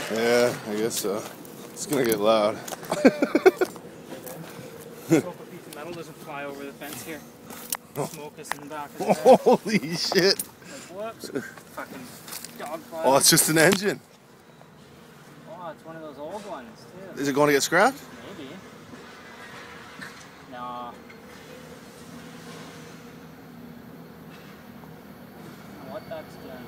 Yeah, I guess so. It's gonna get loud. Hope a piece of metal doesn't fly over the fence here. Smoke us in the back of the head. Holy shit! Like, whoops. Fucking dog fly. Oh, it's just an engine. Oh, it's one of those old ones, too. Is it going to get scrapped? Maybe. Nah. What that's doing.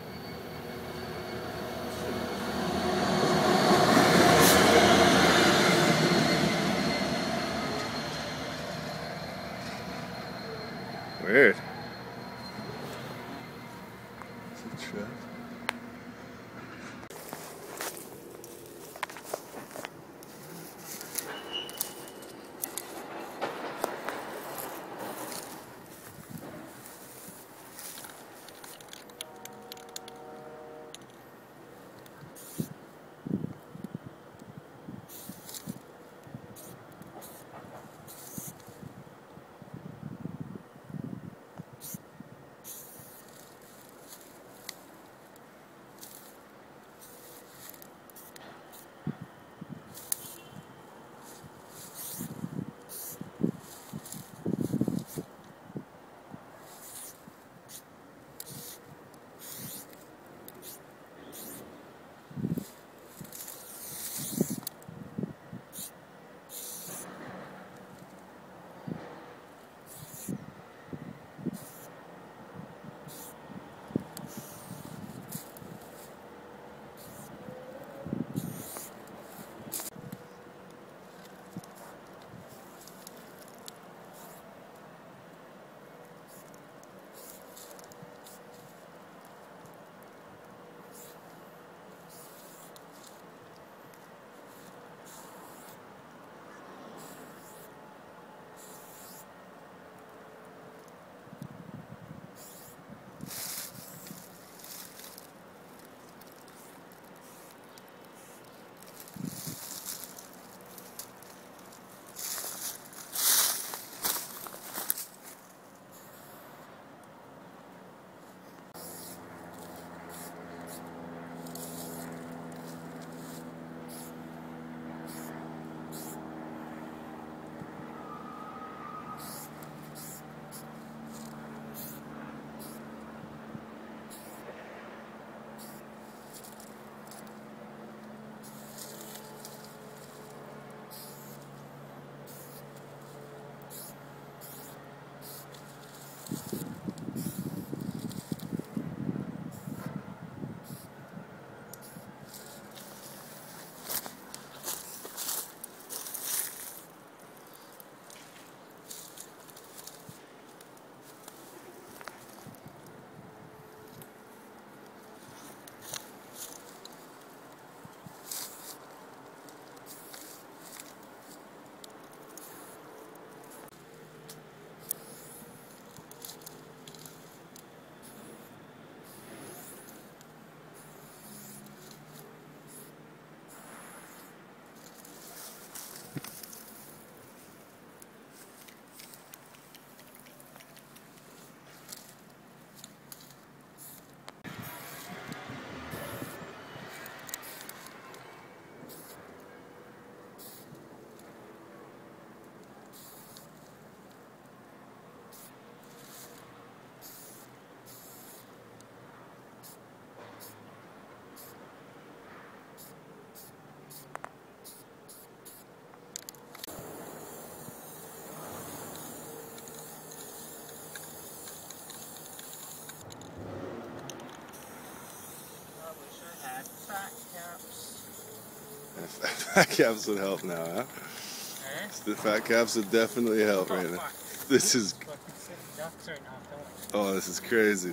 Weird. Is it trapped? Fat caps would help now, huh? Eh? The fat caps would definitely help right now. This is... Ducks are not going. Oh, this is crazy.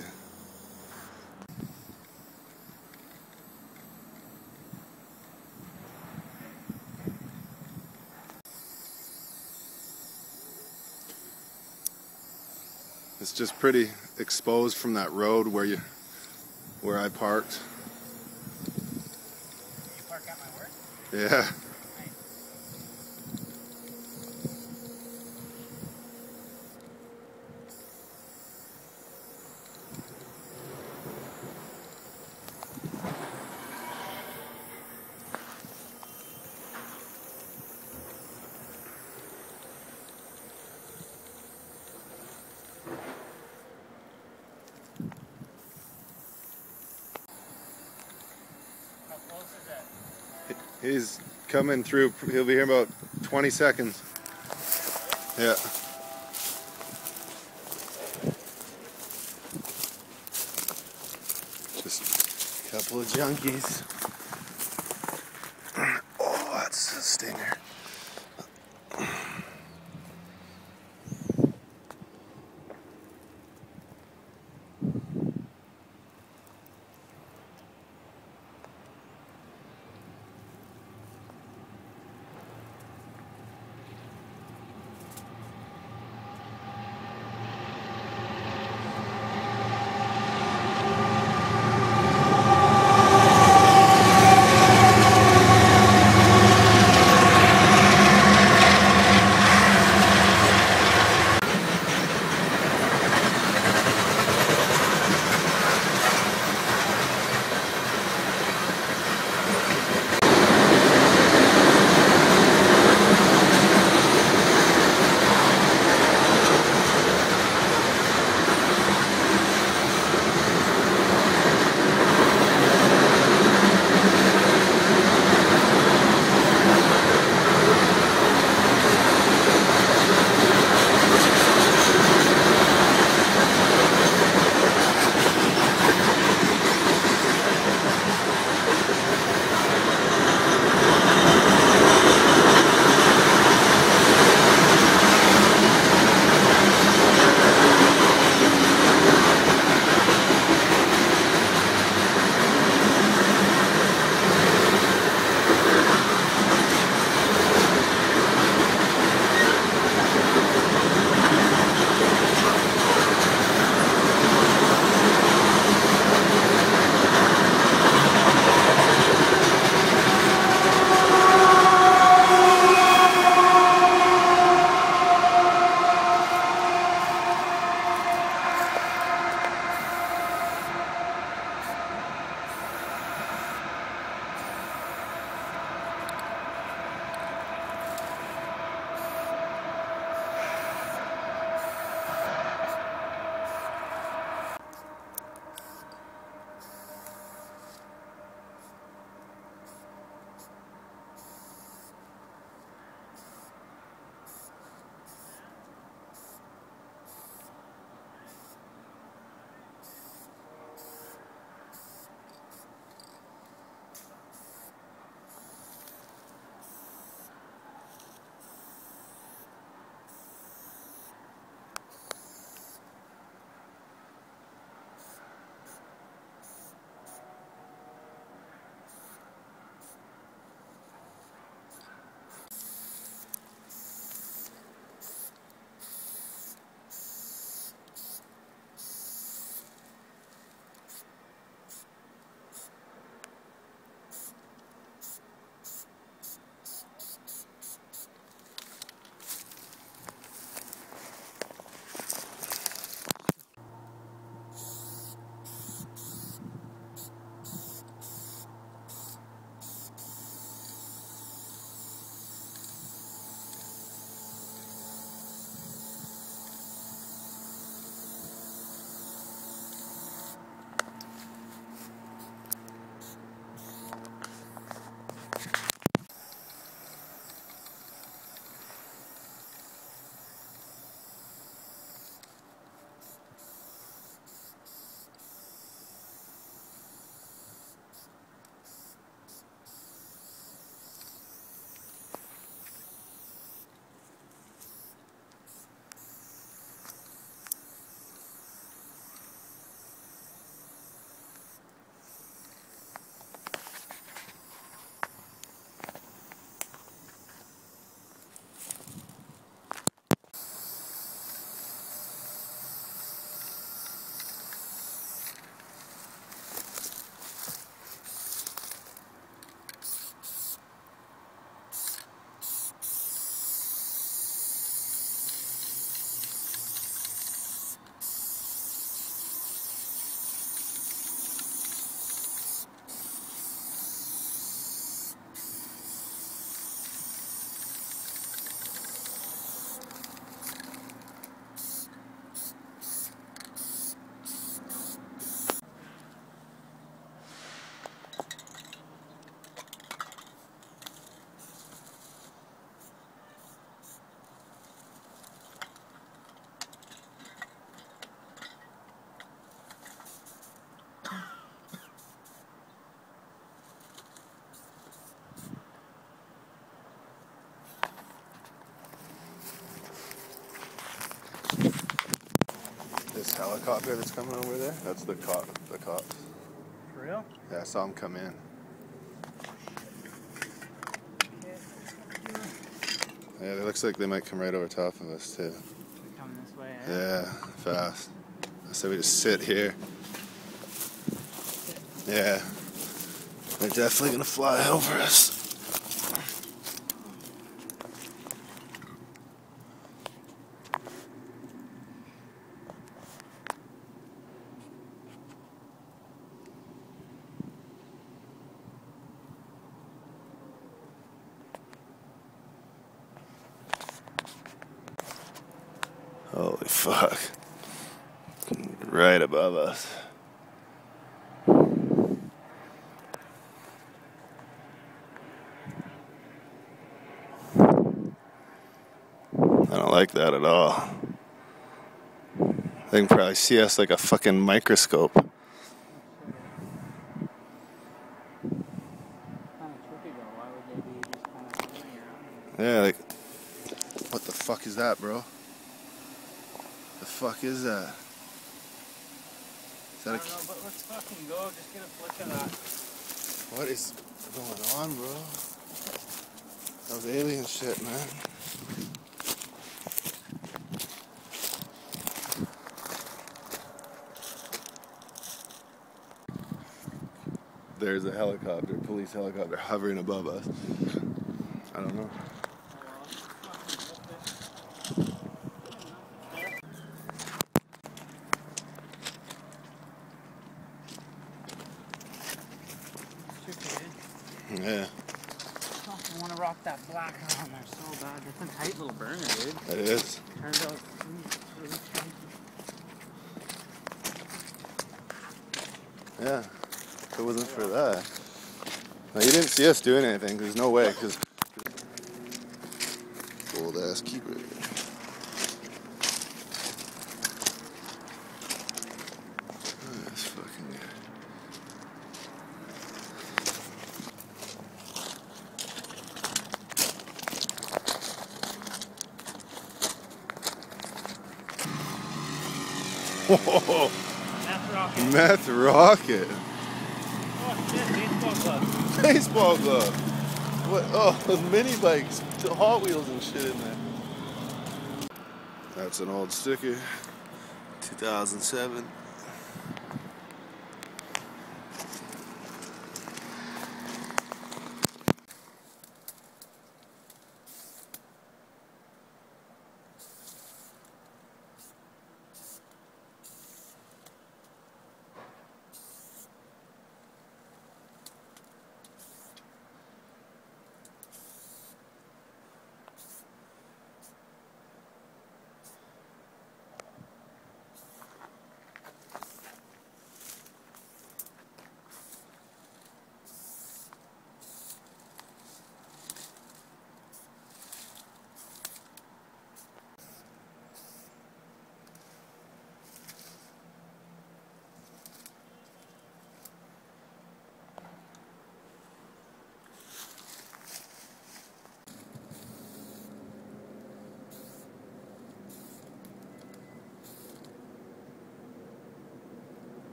It's just pretty exposed from that road where I parked. You park at my work? Yeah. He's coming through. He'll be here in about 20 seconds. Yeah. Just a couple of junkies. Oh, that's a stinger. helicopter that's coming over there? That's the cops. For real? Yeah, I saw them come in. Yeah, it looks like they might come right over top of us too. They're coming this way, eh? Yeah, fast. So we just sit here. Yeah. They're definitely gonna fly over us. Holy fuck. Right above us. I don't like that at all. They can probably see us like a fucking microscope. Kind of trippy though. Why would they be just kind of flying around? Yeah, like, what the fuck is that, bro? The fuck is that? Is that I don't know, but let's fucking go. Just get a flick of that. what is going on, bro? That was alien shit, man. There's a helicopter, police helicopter hovering above us. I don't know. Yeah, I want to rock that black on there so bad. That's a tight little burner, dude. it is. Turns out it's really tight. Yeah, if it wasn't for that. No, you didn't see us doing anything. There's no way, because old ass keeper. This fucking guy. Whoa! Meth rocket. Meth rocket. Oh shit, baseball glove. Baseball glove. What? Oh, those mini bikes, the Hot Wheels and shit in there. That's an old sticker. 2007.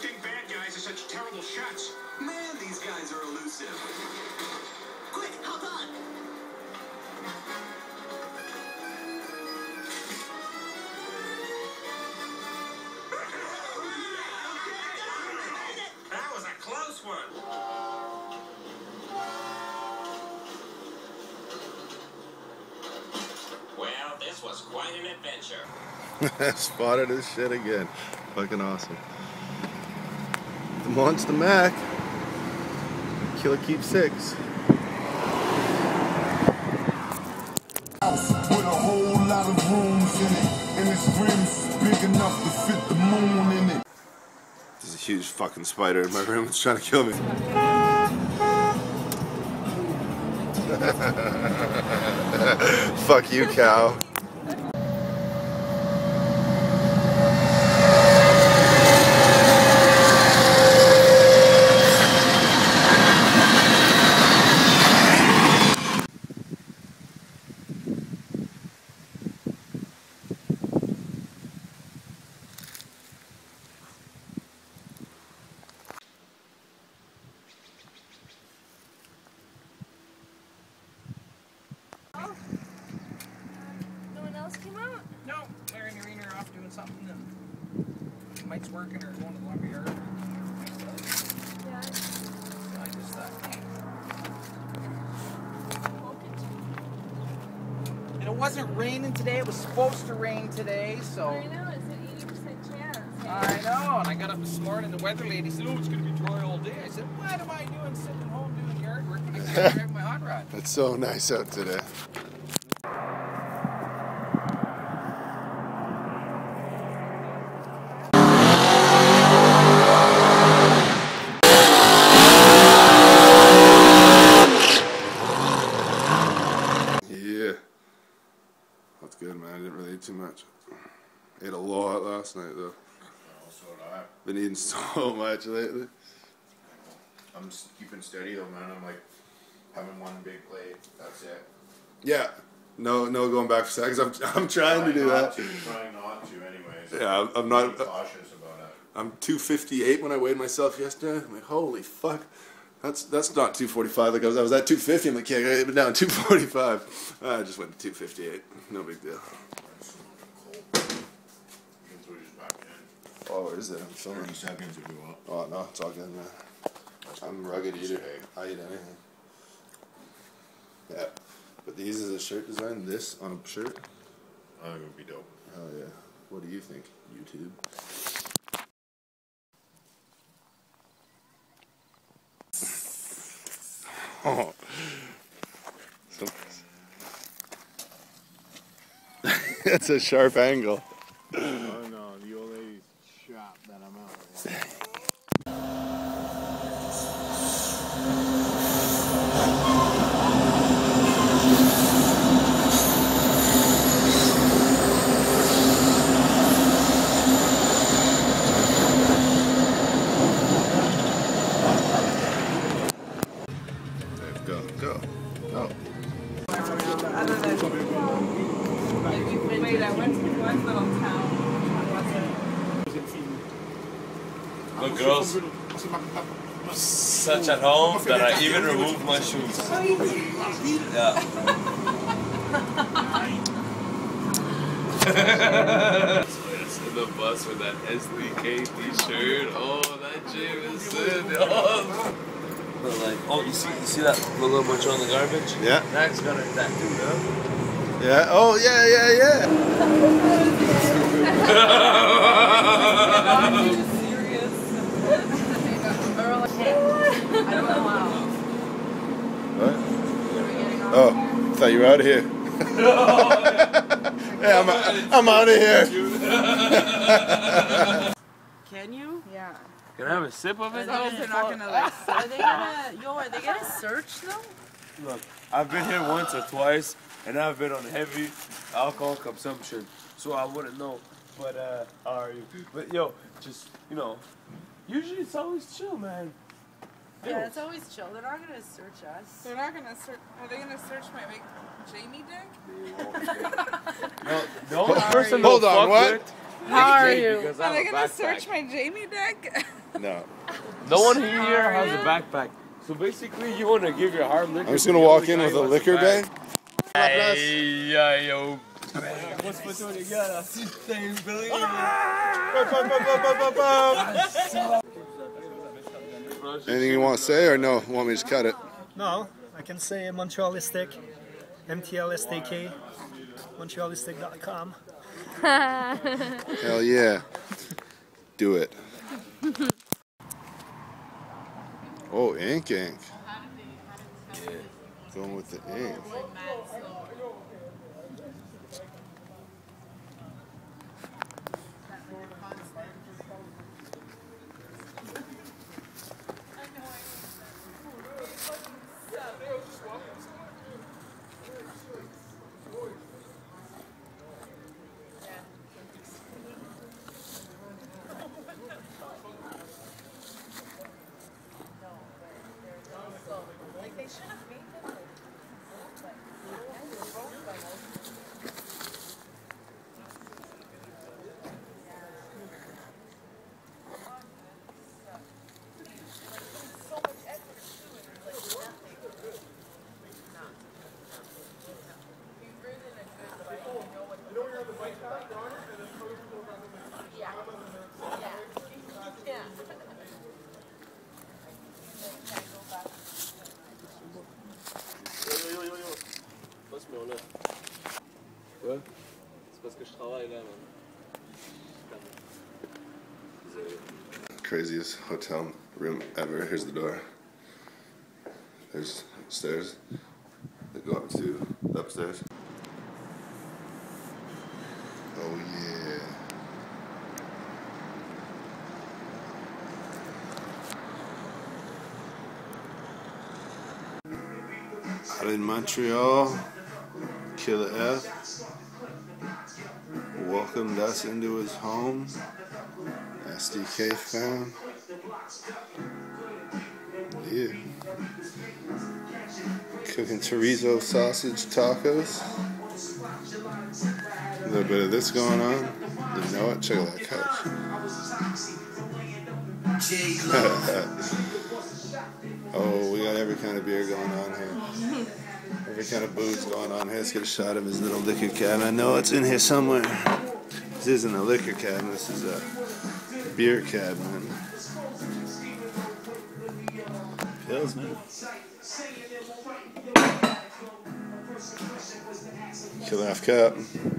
think bad guys are such terrible shots? Man, these guys are elusive. Quick, hop on! That was a close one. Well, this was quite an adventure. Spotted his shit again. Fucking awesome. The Monster Mac. Killer Keep 6. With a whole lot of rooms in it, and its rims big enough to fit the moon in it. There's a huge fucking spider in my room. It's trying to kill me. Fuck you, cow. No one else came out? No, Larry and Irene are off doing something. And Mike's working or going to the lumber yard. Yeah. So I just thought, and it wasn't raining today. It was supposed to rain today, so. I know, it's an 80% chance. Hey? I know, and I got up this morning, the weather lady said, oh, it's going to be dry all day. I said, what am I doing sitting at home doing yard work when I can drive my hot rod? It's so nice out today. Yeah. That's good, man. I didn't really eat too much. Ate a lot last night, though. So did I. Been eating so much lately. I'm keeping steady though, man. I'm like having one big plate. That's it. Yeah. No going back for seconds. I'm trying to do that. Trying not to, anyways. Yeah, I'm not. Be cautious about it. I'm 258 when I weighed myself yesterday. I'm like, holy fuck. That's not 245. Like I was at 250. I'm like, yeah, I gotta get down to 245. I just went to 258. No big deal. You can throw yours back in. Oh, is it? I'm filming. 30 seconds if you want. Oh no, it's all good, man. I'm a rugged eater. I eat anything. Yeah. But these is a shirt design. This on a shirt. I think it would be dope. Hell yeah. What do you think, YouTube? Oh. That's a sharp angle. Oh no, the old lady's shop that I'm out with. Go. Other than, wait, I went to one little town. Look, girls, such at home that I even removed my shoes. Yeah. It's in the bus with that SDK t-shirt. Oh, that gym is sick. Oh. But like, oh, you see that little bunch on the garbage? Yeah. That's gonna that dude, huh? Yeah. Oh, yeah. What? Oh, thought you were out of here. Yeah, I'm out of here. Can you? Yeah. Can I have a sip of it? Oh, they're not gonna like. Are they gonna search them? Look, I've been here once or twice, and I've been on heavy alcohol consumption, so I wouldn't know. But how are you? But yo, just usually it's always chill, man. Yeah, it's always chill. They're not gonna search us. They're not gonna search. Are they gonna search my big Jamie dick? No, the only person Hold they'll on, fuck what? with How are is Jake, you? because I Are have they a gonna backpack. search my Jamie dick? No. No one here has a backpack. So basically, you want to give your hard liquor. I'm just gonna walk in with a liquor bag. Hey, yo. Anything you want to say or no? Want me to just cut it? No, I can say Montrealistic, MTLSTK, Montrealistic.com. Hell yeah. Do it. Oh, ink. Yeah. Going with the ink. Ouais, c'est parce que je travaille là, man. Craziest hotel room ever. Here's the door. There's stairs that go up to upstairs. Oh yeah. Out in Montreal, Killer F welcomed us into his home. SDK fan. Yeah. Cooking chorizo sausage tacos. A little bit of this going on. You know what? Check out that couch. Oh, we got every kind of beer going on here. Every kind of booze going on here. Let's get a shot of his little liquor cabinet. I know it's in here somewhere. This isn't a liquor cabinet. This is a beer cabinet. Pills, man. Killer F Cup.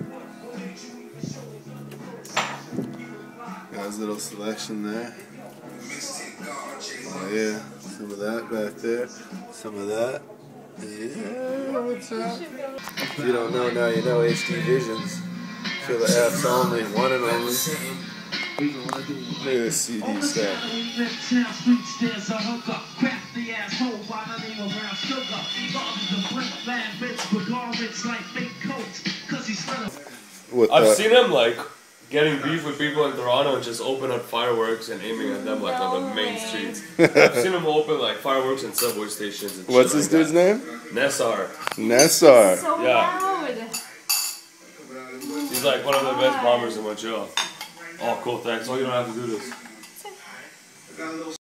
Got his little selection there. Oh yeah, some of that back there. Some of that. Yeah, what's up? If you don't know now, you know HD Visions. Killer F's only, one and only. Look at this CD stuff. I've seen him like getting beef with people in Toronto and just open up fireworks and aiming at them like on the main streets. I've seen him open like fireworks in subway stations and What's shit this like dude's that. name? Nessar. Nessar. So Yeah. loud. He's like one of the best bombers in Montreal. Oh, cool, thanks. Oh, you don't have to do this.